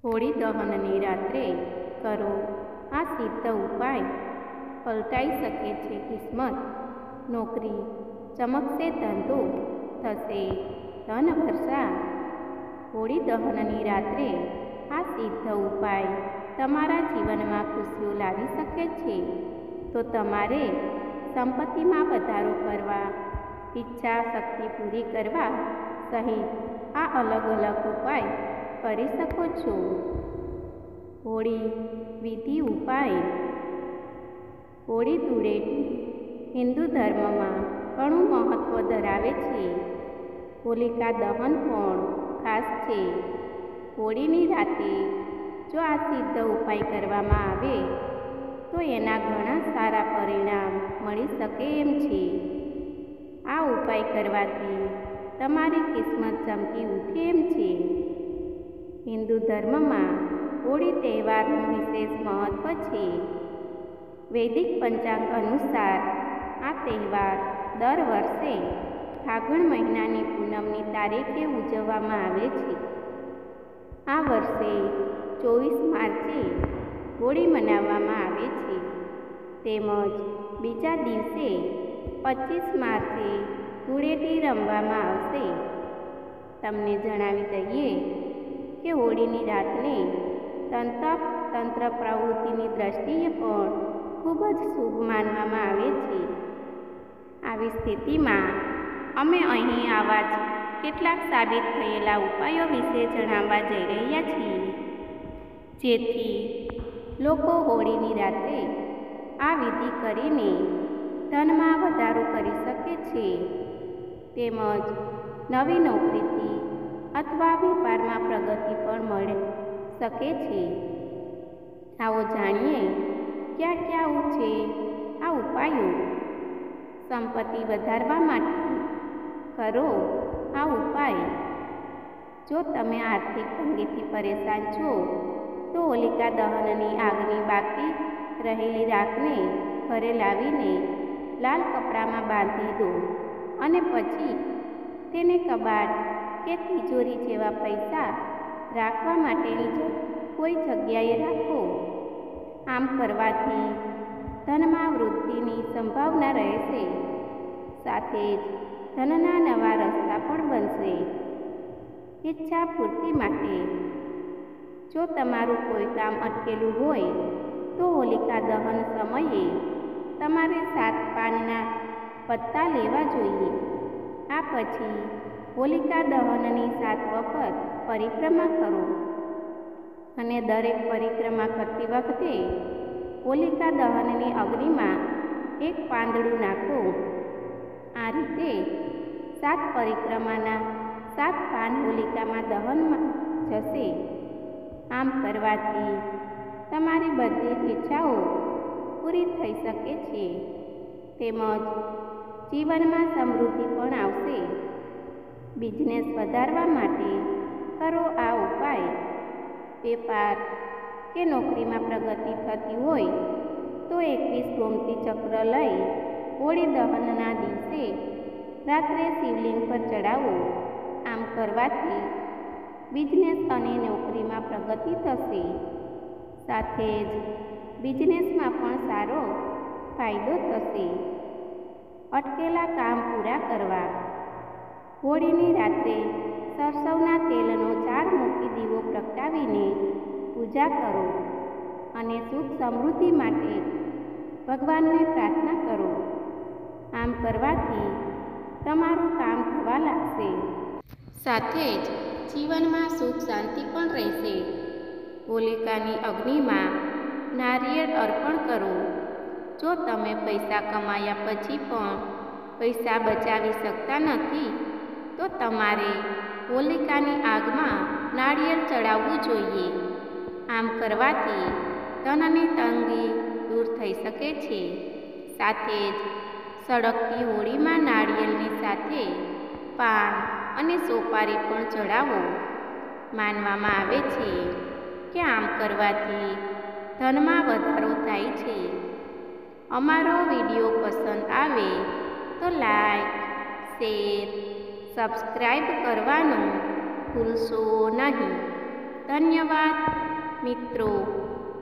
હોળી દહનની રાત્રે કરો આ સિદ્ધ ઉપાય, પલટાઈ શકે છે કિસ્મત. નોકરી ચમકશે, ધંધો થશે ધન વર્ષા. હોળી દહનની રાત્રે આ સિદ્ધ ઉપાય તમારા જીવનમાં ખુશીઓ લાવી શકે છે. તો તમારે સંપત્તિમાં વધારો કરવા, ઈચ્છા શક્તિ પૂરી કરવા સહિત આ અલગ અલગ ઉપાય કરી શકો છો. હોળી વિધિ ઉપાય. હોળી ધૂળેટી હિન્દુ ધર્મમાં ઘણું મહત્ત્વ ધરાવે છે. હોલિકા દહન પણ ખાસ છે. હોળીની રાતે જો આ સિદ્ધ ઉપાય કરવામાં આવે તો એના ઘણા સારા પરિણામ મળી શકે એમ છે. આ ઉપાય કરવાથી તમારી કિસ્મત ચમકી ઉઠે એમ છે. હિન્દુ ધર્મમાં હોળી તહેવારનું વિશેષ મહત્ત્વ છે. વૈદિક પંચાંગ અનુસાર આ તહેવાર દર વર્ષે ફાગણ મહિનાની પૂનમની તારીખે ઉજવવામાં આવે છે. આ વર્ષે 24 માર્ચે હોળી મનાવવામાં આવે છે. તેમજ બીજા દિવસે 25 માર્ચે ધૂળેટી રમવામાં આવશે. તમને જણાવી દઈએ કે હોળીની રાતને તંત્ર પ્રવૃત્તિની દ્રષ્ટિએ પણ ખૂબ જ શુભ માનવામાં આવે છે. આવી સ્થિતિમાં અમે અહીં આવા જ કેટલાક સાબિત થયેલા ઉપાયો વિશે જણાવવા જઈ રહ્યા છીએ, જેથી લોકો હોળીની રાત્રે આ વિધિ કરીને ધનમાં વધારો કરી શકે છે. તેમજ નવી નોકરીથી અથવા વેપારમાં પ્રગતિ પણ મળી શકે છે. આવો જાણીએ ક્યાં છે આ ઉપાયો. સંપત્તિ વધારવા માટે કરો આ ઉપાય. જો તમે આર્થિક તંગીથી પરેશાન છો તો હોલિકા દહનની આગની બાકી રહેલી રાખને ઘરે લાવીને લાલ કપડામાં બાંધી દો અને પછી તેને કબાટ કે તિજોરી જેવા પૈસા રાખવા માટેની કોઈ જગ્યાએ રાખો. આમ કરવાથી ધનમાં વૃદ્ધિની સંભાવના રહેશે. સાથે જ ધનના નવા રસ્તા પણ બનશે. ઈચ્છા પૂર્તિ માટે જો તમારું કોઈ કામ અટકેલું હોય તો હોલિકા દહન સમયે તમારે 7 પાનના પત્તા લેવા જોઈએ. આ પછી હોલિકા દહનની 7 વખત પરિક્રમા કરો અને દરેક પરિક્રમા કરતી વખતે હોલિકા દહનની અગ્નિમાં 1 પાંદડું નાખો. આ રીતે 7 પરિક્રમાના 7 પાન હોલિકામાં દહનમાં જશે. આમ કરવાથી તમારી બધી જ ઈચ્છાઓ પૂરી થઈ શકે છે. તેમજ જીવનમાં સમૃદ્ધિ પણ આવશે. બિઝનેસ વધારવા માટે કરો આ ઉપાય. વેપાર કે નોકરીમાં પ્રગતિ થતી હોય તો 21 ગોમતી ચક્ર લઈ હોળી દહનના દિવસે રાત્રે શિવલિંગ પર ચડાવો. આમ કરવાથી બિઝનેસ અને નોકરીમાં પ્રગતિ થશે. સાથે જ બિઝનેસમાં પણ સારો ફાયદો થશે. અટકેલા કામ પૂરા કરવા. હોળીની રાત્રે સરસવના તેલનો 4 મૂકી દીવો પ્રગટાવીને પૂજા કરો અને સુખ સમૃદ્ધિ માટે ભગવાનને પ્રાર્થના કરો. આમ કરવાથી તમારું કામ થવા લાગશે. સાથે જ જીવનમાં સુખ શાંતિ પણ રહેશે. હોલિકાની અગ્નિમાં નારિયેળ અર્પણ કરો. જો તમે પૈસા કમાયા પછી પણ પૈસા બચાવી શકતા નથી તો તમારે હોલિકાની આગમાં નાળિયેર ચડાવવું જોઈએ. આમ કરવાથી ધનની તંગી દૂર થઈ શકે છે. સાથે જ સળગતી હોળીમાં નાળિયેરની સાથે પાન અને સોપારી પણ ચડાવો. માનવામાં આવે છે કે આમ કરવાથી ધનમાં વધારો થાય છે. અમારો વિડીયો પસંદ આવે તો લાઈક, શેર, સબસ્ક્રાઈબ કરવાનું ભૂલશો નહીં. ધન્યવાદ મિત્રો.